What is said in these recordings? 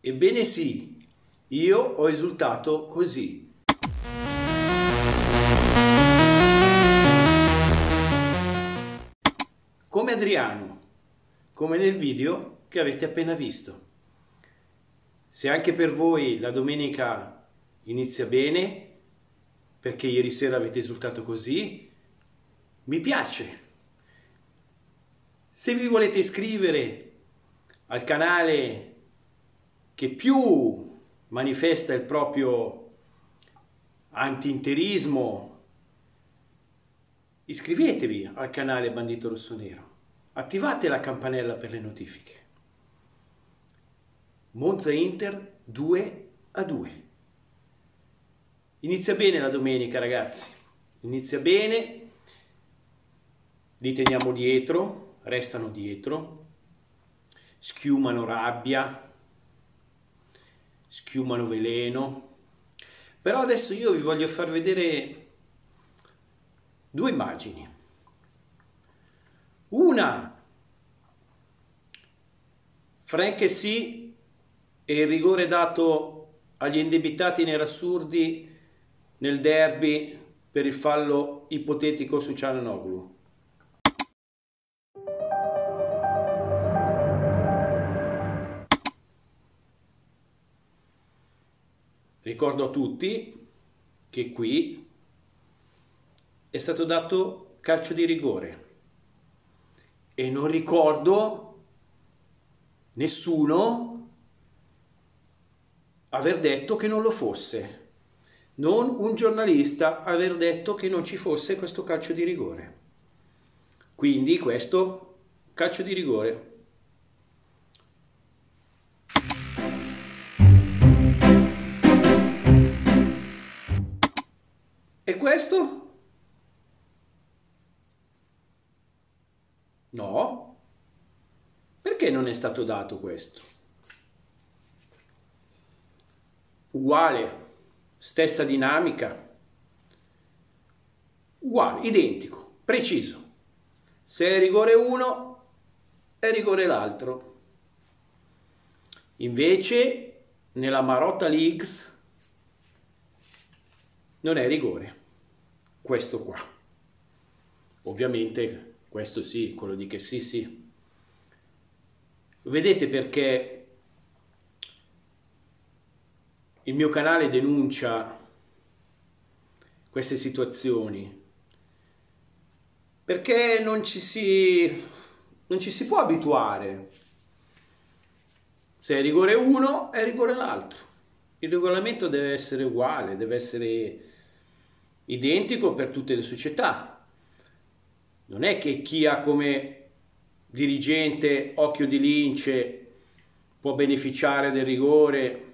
Ebbene sì, io ho esultato così. Come Adriano, come nel video che avete appena visto. Se anche per voi la domenica inizia bene, perché ieri sera avete esultato così, mi piace. Se vi volete iscrivere al canale che più manifesta il proprio anti-interismo, iscrivetevi al canale Bandito Rossonero, attivate la campanella per le notifiche. Monza Inter 2-2. Inizia bene la domenica, ragazzi, inizia bene, li teniamo dietro, restano dietro, schiumano rabbia, schiumano veleno. Però adesso io vi voglio far vedere due immagini. Una, Franceschi e il rigore dato agli indebitati nerazzurri nel derby per il fallo ipotetico su Çalhanoğlu. Ricordo a tutti che qui è stato dato calcio di rigore e non ricordo nessuno aver detto che non lo fosse, non un giornalista aver detto che non ci fosse questo calcio di rigore. Quindi questo calcio di rigore. E questo? No. Perché non è stato dato questo? Uguale, stessa dinamica, uguale, identico, preciso. Se è rigore uno, è rigore l'altro. Invece, nella Marotta Leagues non è rigore, questo qua. Ovviamente questo sì, quello di che sì. Vedete perché il mio canale denuncia queste situazioni? Perché non ci si può abituare. Se è rigore uno, è rigore l'altro. Il regolamento deve essere uguale, deve essere identico per tutte le società. Non è che chi ha come dirigente occhio di lince può beneficiare del rigore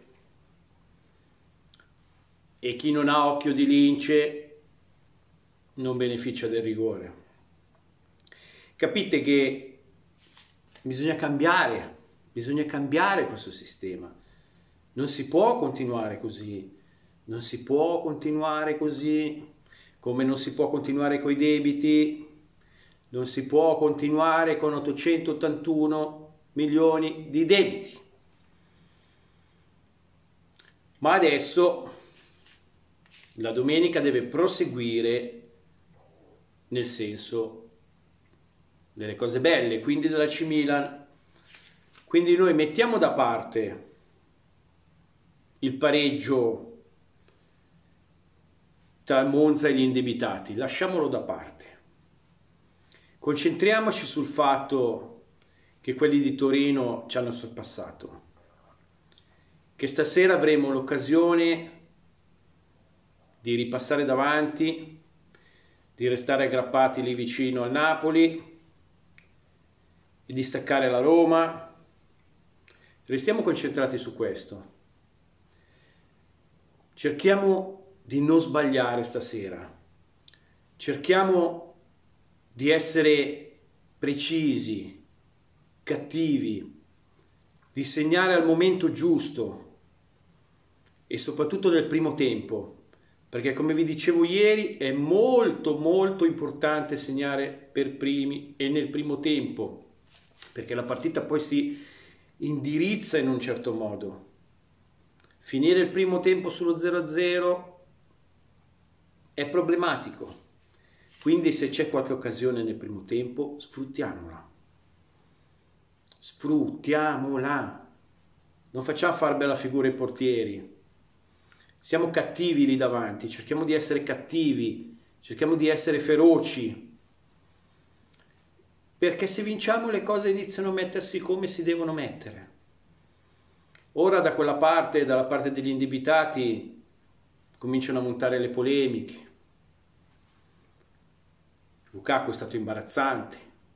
e chi non ha occhio di lince non beneficia del rigore. Capite che bisogna cambiare questo sistema. Non si può continuare così. Non si può continuare così, come non si può continuare coi debiti, non si può continuare con 881 milioni di debiti. Ma adesso la domenica deve proseguire nel senso delle cose belle, quindi della AC Milan. Quindi noi mettiamo da parte il pareggio tra Monza e gli indebitati, lasciamolo da parte. Concentriamoci sul fatto che quelli di Torino ci hanno sorpassato, che stasera avremo l'occasione di ripassare davanti, di restare aggrappati lì vicino al Napoli, di distaccare la Roma. Restiamo concentrati su questo. Cerchiamo di non sbagliare stasera. Cerchiamo di essere precisi, cattivi, di segnare al momento giusto e soprattutto nel primo tempo, perché come vi dicevo ieri è molto importante segnare per primi e nel primo tempo, perché la partita poi si indirizza in un certo modo. finire il primo tempo sullo 0-0 è problematico. Quindi se c'è qualche occasione nel primo tempo, sfruttiamola. Sfruttiamola. Non facciamo fare bella figura ai portieri. Siamo cattivi lì davanti, cerchiamo di essere cattivi, cerchiamo di essere feroci. Perché se vinciamo le cose iniziano a mettersi come si devono mettere. Ora da quella parte, dalla parte degli indebitati, cominciano a montare le polemiche. Lukaku è stato imbarazzante,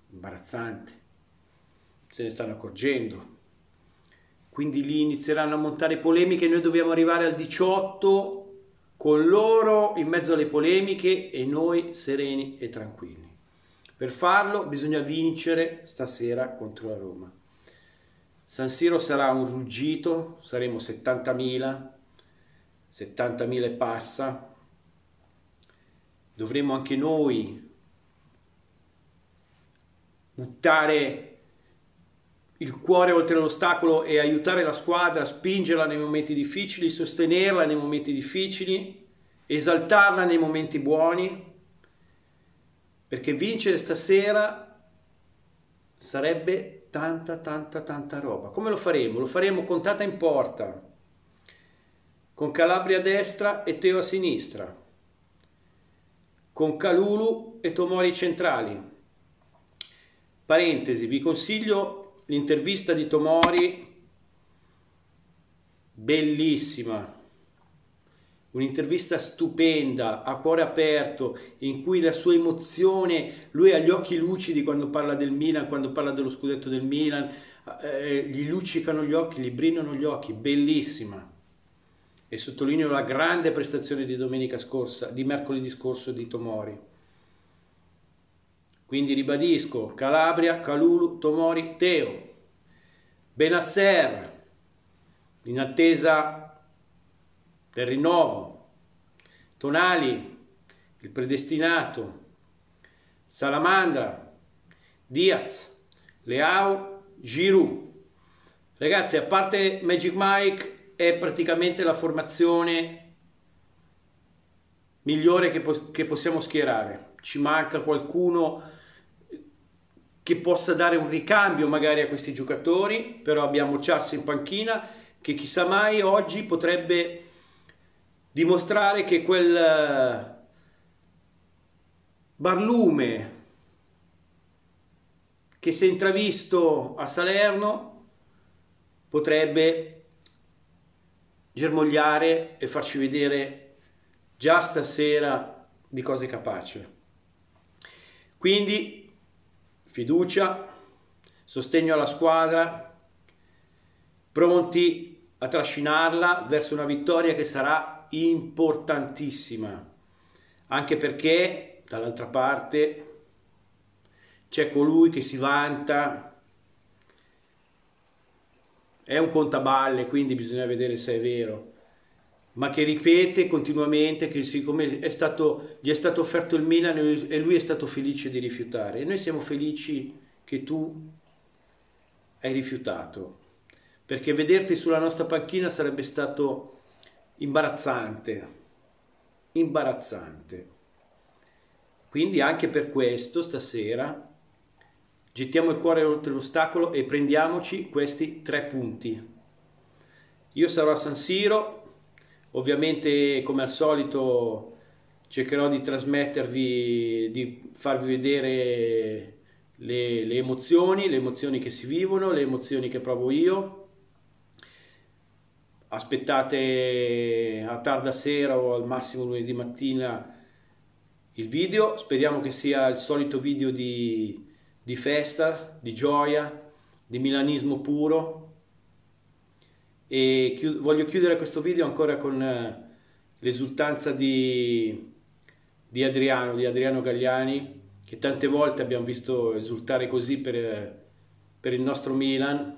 se ne stanno accorgendo. Quindi lì inizieranno a montare polemiche e noi dobbiamo arrivare al 18 con loro in mezzo alle polemiche e noi sereni e tranquilli. Per farlo bisogna vincere stasera contro la Roma. San Siro sarà un ruggito, saremo 70.000 e passa. Dovremo anche noi buttare il cuore oltre l'ostacolo e aiutare la squadra, spingerla nei momenti difficili, sostenerla nei momenti difficili, esaltarla nei momenti buoni, perché vincere stasera sarebbe tanta roba. Come lo faremo? Lo faremo con Tata in porta, con Calabria a destra e Teo a sinistra, con Kalulu e Tomori centrali. Parentesi, vi consiglio l'intervista di Tomori, bellissima, un'intervista stupenda, a cuore aperto, in cui la sua emozione, lui ha gli occhi lucidi quando parla del Milan, quando parla dello scudetto del Milan, gli luccicano gli occhi, gli brillano gli occhi, bellissima. E sottolineo la grande prestazione di domenica scorsa, di mercoledì scorso di Tomori. Quindi ribadisco, Calabria, Kalulu, Tomori, Teo, Benasser, in attesa del rinnovo, Tonali, il predestinato, Salamandra, Diaz, Leao, Giroud. Ragazzi, a parte Magic Mike, è praticamente la formazione migliore che possiamo schierare. Ci manca qualcuno che possa dare un ricambio magari a questi giocatori, però abbiamo Charles in panchina che chissà mai oggi potrebbe dimostrare che quel barlume che si è intravisto a Salerno potrebbe germogliare e farci vedere già stasera di cosa è capace. Quindi fiducia, sostegno alla squadra, pronti a trascinarla verso una vittoria che sarà importantissima, anche perché dall'altra parte c'è colui che si vanta, è un contaballe, quindi bisogna vedere se è vero, ma che ripete continuamente che siccome gli è stato offerto il Milan e lui è stato felice di rifiutare, e noi siamo felici che tu hai rifiutato, perché vederti sulla nostra panchina sarebbe stato imbarazzante. Quindi anche per questo stasera gettiamo il cuore oltre l'ostacolo e prendiamoci questi 3 punti. Io sarò a San Siro. Ovviamente, come al solito, cercherò di trasmettervi, di farvi vedere le emozioni che si vivono, le emozioni che provo io. Aspettate a tarda sera o al massimo lunedì mattina il video. Speriamo che sia il solito video di festa, di gioia, di milanismo puro. E voglio chiudere questo video ancora con l'esultanza di Adriano Galliani, che tante volte abbiamo visto esultare così per il nostro Milan,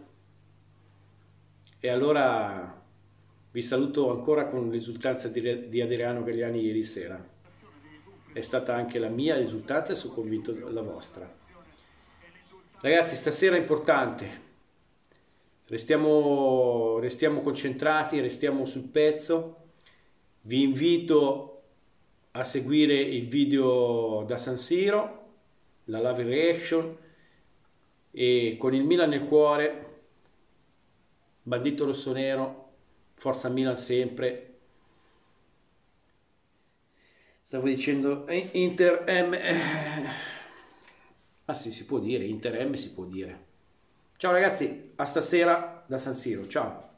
e allora vi saluto ancora con l'esultanza di Adriano Galliani ieri sera. È stata anche la mia esultanza e sono convinto la vostra. Ragazzi, stasera è importante. restiamo concentrati, restiamo sul pezzo. Vi invito a seguire il video da San Siro, la live reaction, e con il Milan nel cuore, bandito rossonero, forza Milan sempre. Stavo dicendo Inter M. Ah sì, si può dire, Inter M si può dire. Ciao ragazzi, a stasera da San Siro, ciao.